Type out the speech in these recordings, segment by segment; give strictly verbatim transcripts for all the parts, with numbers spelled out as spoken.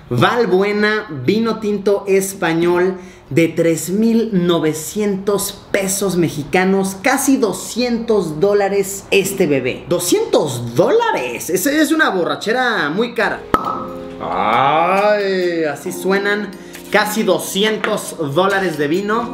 Valbuena, vino tinto español de tres mil novecientos pesos mexicanos, casi doscientos dólares este bebé. ¡doscientos dólares! Esa es una borrachera muy cara. ¡Ay! Así suenan, casi doscientos dólares de vino.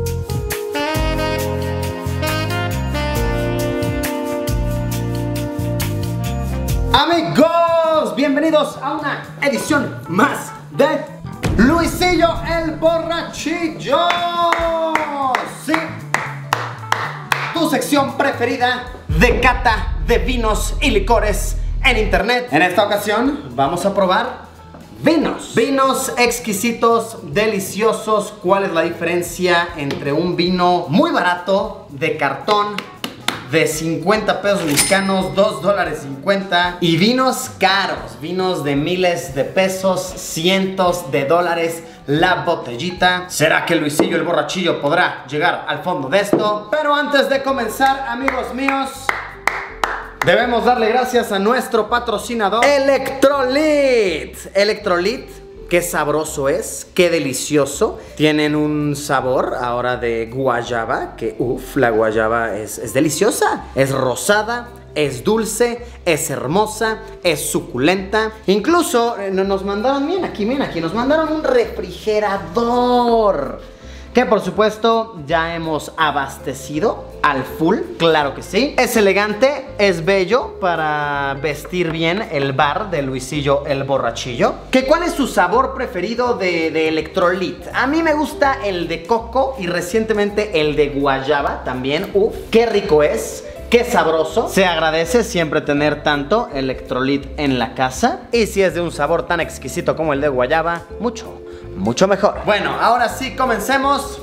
Amigos, bienvenidos a una edición más de Luisillo el Borrachillo. Sí, tu sección preferida de cata de vinos y licores en internet. En esta ocasión vamos a probar vinos. Vinos exquisitos, deliciosos. ¿Cuál es la diferencia entre un vino muy barato de cartón de cincuenta pesos mexicanos, dos dólares cincuenta, y vinos caros, vinos de miles de pesos, cientos de dólares la botellita? ¿Será que Luisillo el Borrachillo podrá llegar al fondo de esto? Pero antes de comenzar, amigos míos, debemos darle gracias a nuestro patrocinador Electrolit. Electrolit, qué sabroso es, qué delicioso. Tienen un sabor ahora de guayaba, que uff, la guayaba es, es deliciosa. Es rosada, es dulce, es hermosa, es suculenta. Incluso eh, nos mandaron, miren aquí, miren aquí, nos mandaron un refrigerador, que por supuesto ya hemos abastecido al full, claro que sí. Es elegante, es bello para vestir bien el bar de Luisillo el Borrachillo. ¿Qué, ¿Cuál es su sabor preferido de, de Electrolit? A mí me gusta el de coco y recientemente el de guayaba también. Uf, qué rico es. ¡Qué sabroso! Se agradece siempre tener tanto Electrolit en la casa. Y si es de un sabor tan exquisito como el de guayaba, mucho, mucho mejor. Bueno, ahora sí, comencemos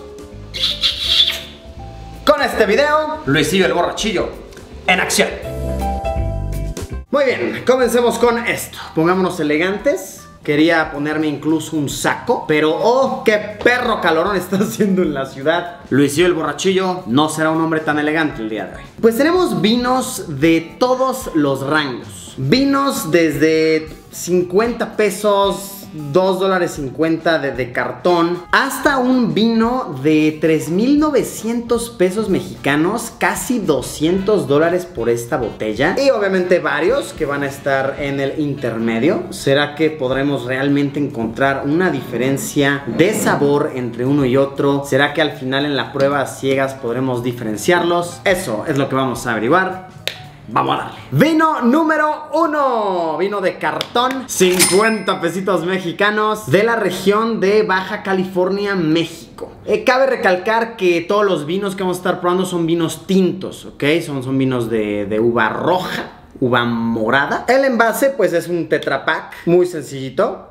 con este video. Luisillo el Borrachillo en acción. Muy bien, comencemos con esto. Pongámonos elegantes. Quería ponerme incluso un saco, pero ¡oh, qué perro calorón está haciendo en la ciudad! Luisillo el Borrachillo no será un hombre tan elegante el día de hoy. Pues tenemos vinos de todos los rangos. Vinos desde cincuenta pesos, dos dólares cincuenta de, de cartón, hasta un vino de tres mil novecientos pesos mexicanos, casi doscientos dólares por esta botella. Y obviamente varios que van a estar en el intermedio. ¿Será que podremos realmente encontrar una diferencia de sabor entre uno y otro? ¿Será que al final en la prueba a ciegas podremos diferenciarlos? Eso es lo que vamos a averiguar. Vamos a darle. Vino número uno. Vino de cartón, cincuenta pesitos mexicanos, de la región de Baja California, México. Eh, cabe recalcar que todos los vinos que vamos a estar probando son vinos tintos, ¿ok? Son, son vinos de, de uva roja, uva morada. El envase pues es un Tetra Pak, muy sencillito.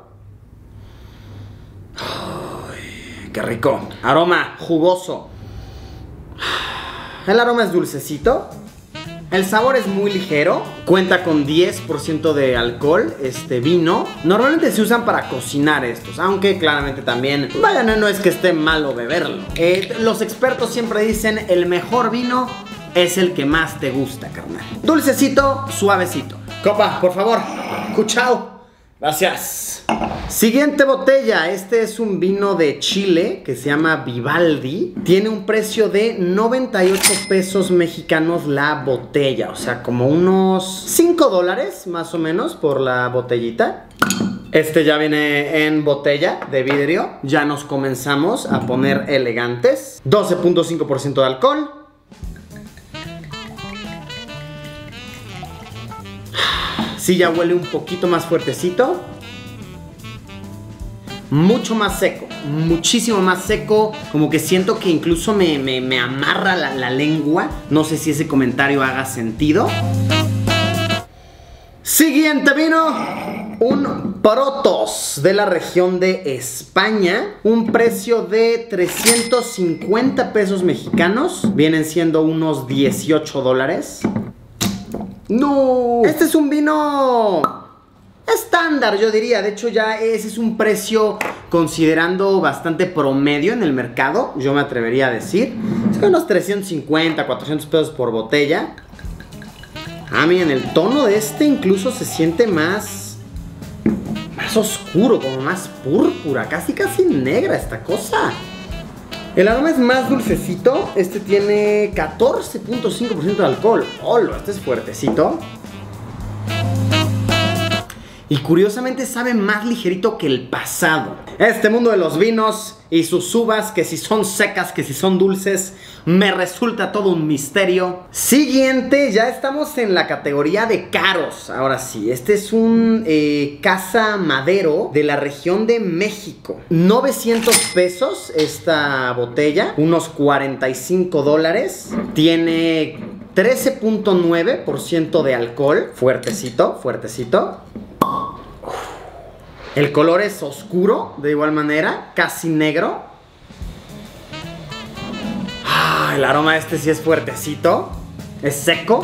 Ay, qué rico. Aroma jugoso. El aroma es dulcecito. El sabor es muy ligero, cuenta con diez por ciento de alcohol este vino. Normalmente se usan para cocinar estos, aunque claramente también, vaya, no, no es que esté malo beberlo. Eh, los expertos siempre dicen, el mejor vino es el que más te gusta, carnal. Dulcecito, suavecito. Copa, por favor, cuchao. Gracias. Siguiente botella. Este es un vino de Chile que se llama Vivaldi. Tiene un precio de noventa y ocho pesos mexicanos la botella. O sea, como unos cinco dólares más o menos por la botellita. Este ya viene en botella de vidrio. Ya nos comenzamos a poner elegantes. doce punto cinco por ciento de alcohol. Sí, ya huele un poquito más fuertecito. Mucho más seco, muchísimo más seco. Como que siento que incluso me, me, me amarra la, la lengua. No sé si ese comentario haga sentido. Siguiente vino. Un Protos de la región de España. Un precio de trescientos cincuenta pesos mexicanos. Vienen siendo unos dieciocho dólares. ¡No! Este es un vino estándar, yo diría. De hecho, ya ese es un precio considerando bastante promedio en el mercado, yo me atrevería a decir. Son unos trescientos cincuenta, cuatrocientos pesos por botella. Ah, miren, el tono de este incluso se siente más más oscuro, como más púrpura, casi casi negra esta cosa. El aroma es más dulcecito. Este tiene catorce punto cinco por ciento de alcohol. ¡Hola! Este es fuertecito. Y curiosamente sabe más ligerito que el pasado. Este mundo de los vinos y sus uvas, que si son secas, que si son dulces, me resulta todo un misterio. Siguiente, ya estamos en la categoría de caros. Ahora sí, este es un eh, Casa Madero de la región de México. novecientos pesos esta botella, unos cuarenta y cinco dólares. Tiene trece punto nueve por ciento de alcohol. Fuertecito, fuertecito. El color es oscuro, de igual manera, casi negro. Ah, el aroma este sí es fuertecito. Es seco.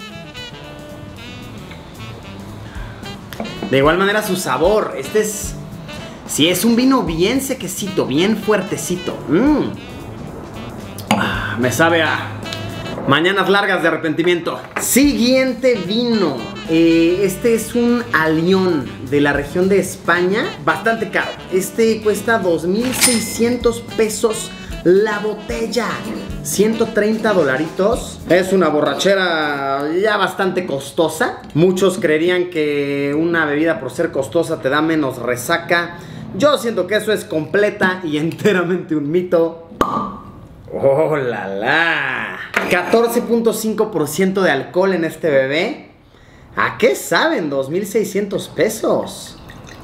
De igual manera su sabor. Este es... sí, es un vino bien sequecito, bien fuertecito. Mm. Ah, me sabe a mañanas largas de arrepentimiento. Siguiente vino. Eh, este es un Alión de la región de España. Bastante caro. Este cuesta dos mil seiscientos pesos la botella. ciento treinta dolaritos. Es una borrachera ya bastante costosa. Muchos creerían que una bebida por ser costosa te da menos resaca. Yo siento que eso es completa y enteramente un mito. ¡Oh, la la! catorce punto cinco por ciento de alcohol en este bebé. ¿A qué saben? dos mil seiscientos pesos.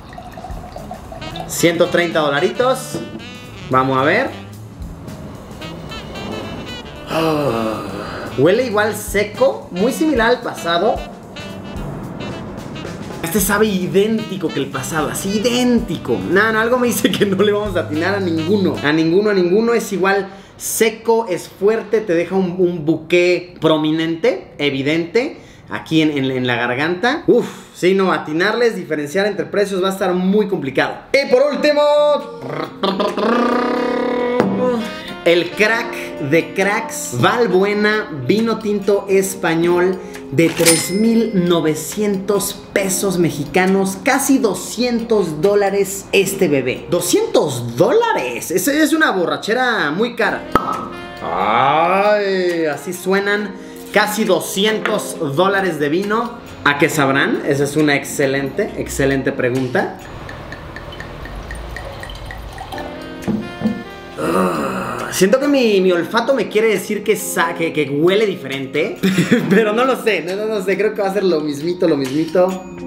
ciento treinta dolaritos. Vamos a ver. Oh, huele igual seco, muy similar al pasado. Este sabe idéntico que el pasado, así idéntico. No, no, algo me dice que no le vamos a atinar a ninguno. A ninguno, a ninguno. Es igual seco, es fuerte, te deja un, un buque prominente, evidente, aquí en, en, en la garganta. Uf, sí, no, atinarles, diferenciar entre precios va a estar muy complicado. Y por último, el crack de cracks, Valbuena, vino tinto español de tres mil novecientos pesos mexicanos, casi doscientos dólares este bebé. ¡doscientos dólares! Esa es una borrachera muy cara. ¡Ay! Así suenan casi doscientos dólares de vino. ¿A qué sabrán? Esa es una excelente, excelente pregunta. Siento que mi, mi olfato me quiere decir que, sa que, que huele diferente. Pero no lo sé, no, no, no sé. Creo que va a ser lo mismito, lo mismito.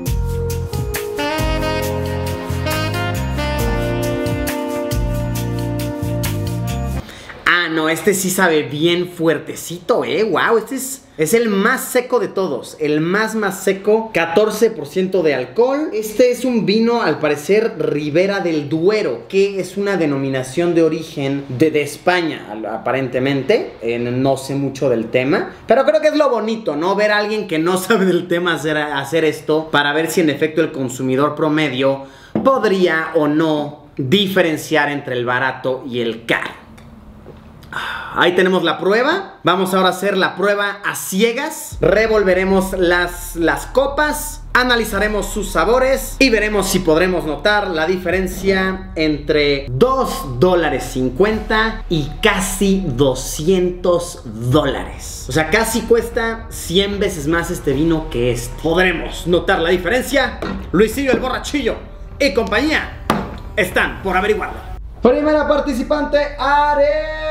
Ah, no, este sí sabe bien fuertecito, eh. Wow, este es... es el más seco de todos, el más más seco, catorce por ciento de alcohol. Este es un vino, al parecer, Ribera del Duero, que es una denominación de origen de, de España, aparentemente. Eh, no sé mucho del tema, pero creo que es lo bonito, ¿no? Ver a alguien que no sabe del tema hacer, hacer esto, para ver si en efecto el consumidor promedio podría o no diferenciar entre el barato y el caro. Ahí tenemos la prueba. Vamos ahora a hacer la prueba a ciegas. Revolveremos las, las copas, analizaremos sus sabores y veremos si podremos notar la diferencia entre dos dólares cincuenta y casi doscientos dólares. O sea, casi cuesta cien veces más este vino que este. ¿Podremos notar la diferencia? Luisillo el Borrachillo y compañía están por averiguarlo. Primera participante, Are.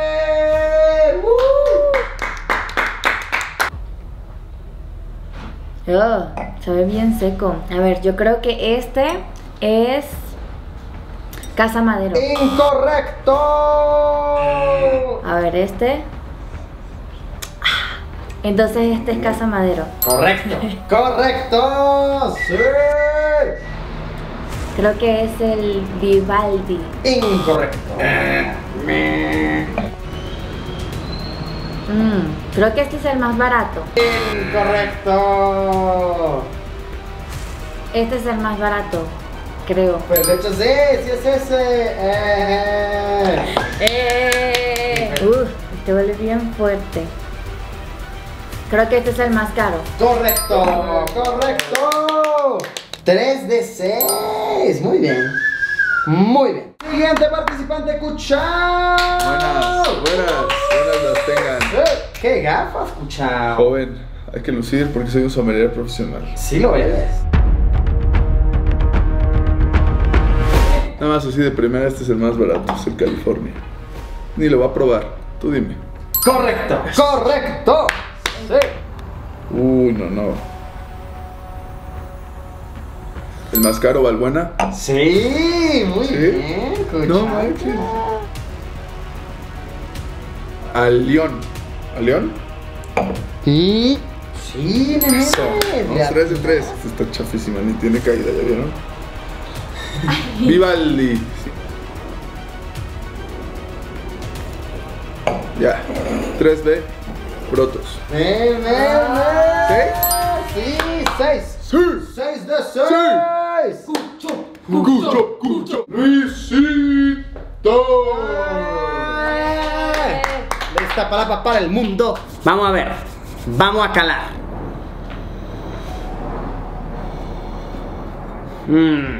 Uh. Oh, sabe bien seco. A ver, yo creo que este es Casa Madero. Incorrecto. A ver, este. Entonces este es Casa Madero. Correcto. Correcto. Sí. Creo que es el Vivaldi. Incorrecto. Mm, creo que este es el más barato. Incorrecto. Este es el más barato, creo. Pues de hecho sí, sí es ese. Eh. ¡Eh! Uf, este huele bien fuerte. Creo que este es el más caro. Correcto, correcto. tres de seis. Muy bien. Muy bien. Siguiente participante, Cuchao. Buenas, buenas, buenas las tengan. Eh, ¿Qué gafas, Cuchao? Joven, hay que lucir porque soy un sommelier profesional. Sí lo eres. Nada más así de primera, este es el más barato, es el California. Ni lo va a probar, tú dime. Correcto, correcto. Sí. Uy, no, no. ¿El más caro, Valbuena? Sí, muy ¿Sí? bien, Cuchao. No manches. Al León. ¿Al León? Y... Sí, nene. Eso. Vamos, tres de tres. Esta está chafísima, ni tiene caída, ¿ya vieron? Vivaldi. Sí. Ya. tres B. Protos. Ven, ven, ven. Sí, seis. Sí. Seis de seis. Cucho, cucho, cucho. Luisito. ¡Eh! Lista palabra para el mundo. Vamos a ver. Vamos a calar. Mm.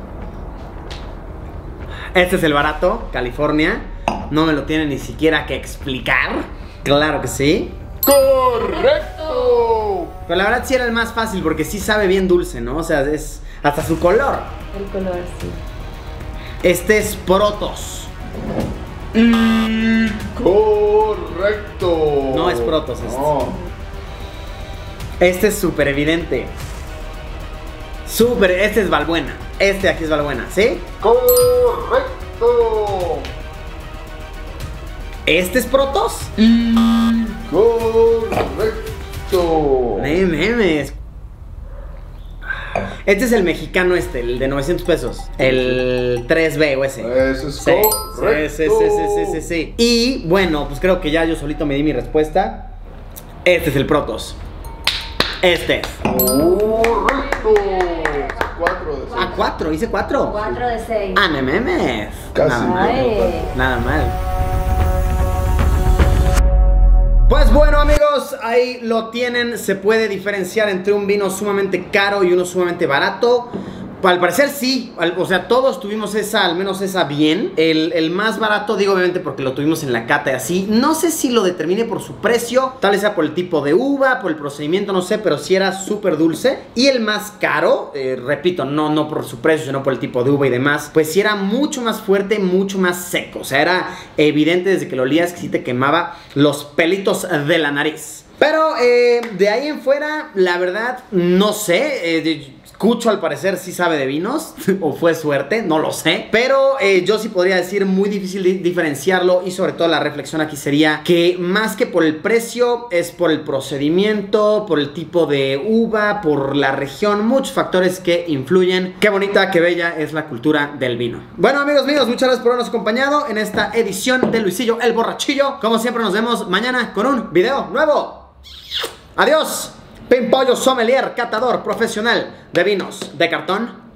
Este es el barato, California. No me lo tiene ni siquiera que explicar. Claro que sí. ¡Correcto! Pero la verdad sí era el más fácil porque sí sabe bien dulce, ¿no? O sea, es hasta su color. El color, sí. Este es Protos. Correcto. No es Protos este. No. Este es súper evidente. Súper, este es Valbuena. Este aquí es Valbuena, ¿sí? Correcto. ¿Este es Protos? Correcto. No memes. Este es el mexicano este, el de novecientos pesos. El tres B o ese. Eso es Sí, correcto. sí, sí, sí, sí, sí, sí. Y bueno, pues creo que ya yo solito me di mi respuesta. Este es el Protos. Este es. Correcto. cuatro de seis. Ah, cuatro, hice cuatro. cuatro de seis. Ah, no memes. Casi. Nada mal. Ay. Nada mal. Pues bueno, amigos, ahí lo tienen. Se puede diferenciar entre un vino sumamente caro y uno sumamente barato. Al parecer sí, al, o sea, todos tuvimos esa, al menos esa bien. El, el más barato, digo obviamente porque lo tuvimos en la cata y así. No sé si lo determine por su precio, tal vez sea por el tipo de uva, por el procedimiento, no sé, pero sí era súper dulce. Y el más caro, eh, repito, no, no por su precio, sino por el tipo de uva y demás, pues sí era mucho más fuerte, mucho más seco. O sea, era evidente desde que lo olías que sí te quemaba los pelitos de la nariz. Pero eh, de ahí en fuera, la verdad, no sé. Eh, de, Cucho al parecer sí sabe de vinos, o fue suerte, no lo sé. Pero eh, yo sí podría decir muy difícil di diferenciarlo. Y sobre todo la reflexión aquí sería que más que por el precio, es por el procedimiento, por el tipo de uva, por la región, muchos factores que influyen. Qué bonita, qué bella es la cultura del vino. Bueno, amigos míos, muchas gracias por habernos acompañado en esta edición de Luisillo el Borrachillo. Como siempre nos vemos mañana con un video nuevo. Adiós. Pimpollo sommelier, catador profesional de vinos de cartón.